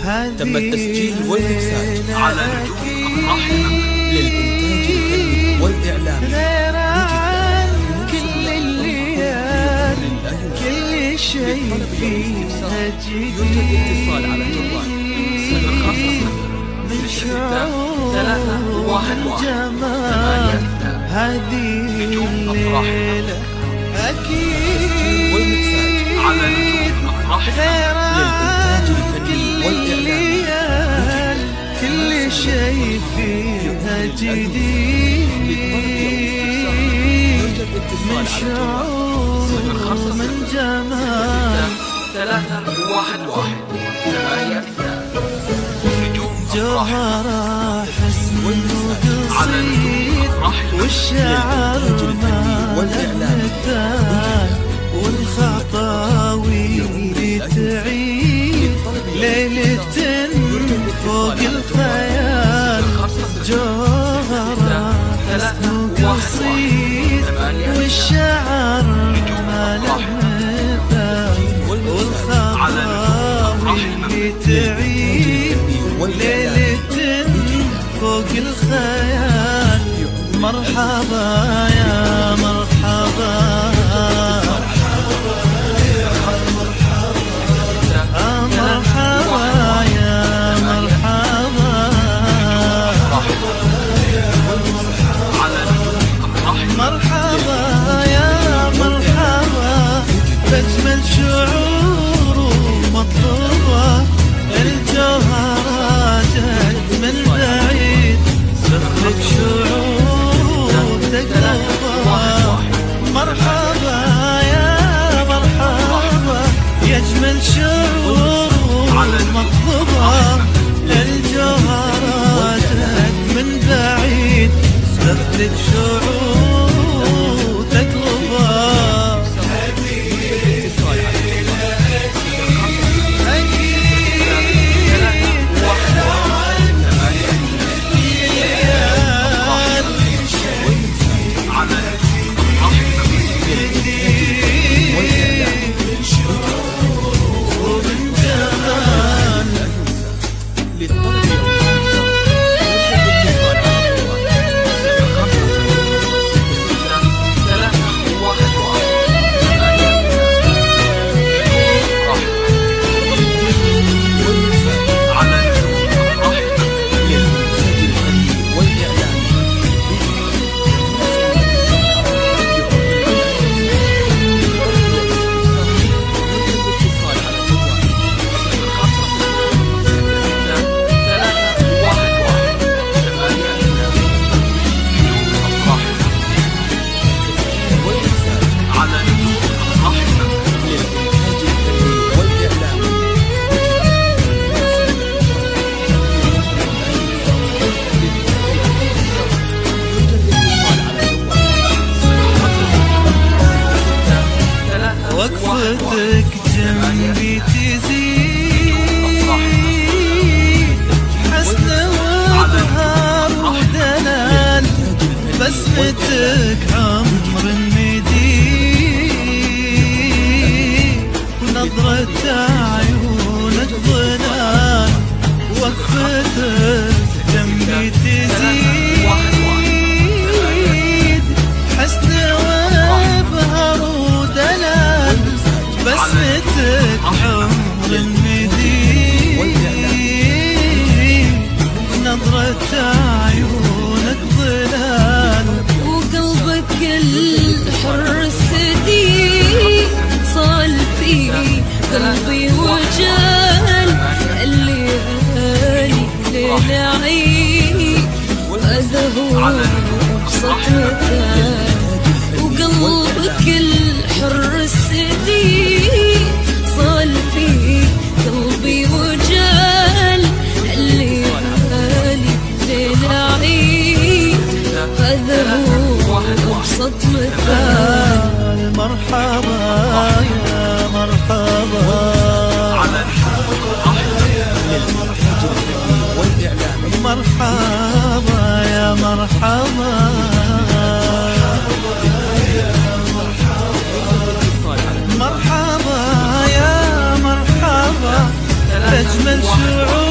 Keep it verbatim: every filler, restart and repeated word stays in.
تم التسجيل والمكساج على نجوم الرحمة للإنتاج الفني والإعلامي بجدة. كل الليال كل شيء فيها جديد، يوجد اتصال على الجوال من شعور الجمال هذه الليلة أكيد على نجوم الرحمة للإنتاج الفني والإعلامي كل شيء فيها جديد، من شعور من جمال ثلاثة واحد واحد ثمانية اثنان جوهرة حسن وقصيد والشعر ما له مثال، والخطاوي تعيد ليلة فوق الخيال. جوهرة حسن وقصيد والشعر ما له مثال، والخطاوي تعيد ليلة فوق الخيال. مرحبا يا مرحبا مرحبا يا مرحبا مرحبا يا مرحبا بأجمل شعور مطلوبة. الجوهرة جت من بعيد صدق شعور تقلبها. مرحبا يا مرحبا يا أجمل شعور مطلوبة. الجوهرة جت من بعيد صدق شعور تقلبها. وقفتك جنبي تزيد حسن وابهار ودلال، بسمتك عمر مديد ونظرة عيونك ظلال. وقفتك جنبي تزيد حسن وابهار ودلال، بسمتك عمر مديد نظرة عيونك ظلال. وقلبك الحر السديد صال في قلبي وجال. الليالي ليل عيد هذا هو أبسط مثال. وقلبك الحر السديد صال في قلبي وجال. الليالي ليل عيد هذا هو أبسط مثال. مرحبا يا مرحبا مرحبا يا مرحبا مرحبا يا مرحبا أجمل شعور